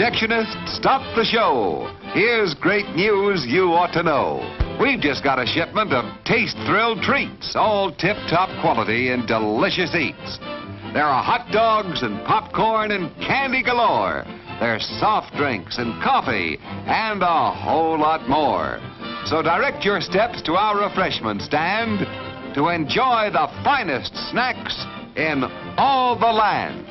Protectionists, stop the show. Here's great news you ought to know. We've just got a shipment of taste-thrilled treats, all tip-top quality and delicious eats. There are hot dogs and popcorn and candy galore. There's soft drinks and coffee and a whole lot more. So direct your steps to our refreshment stand to enjoy the finest snacks in all the land.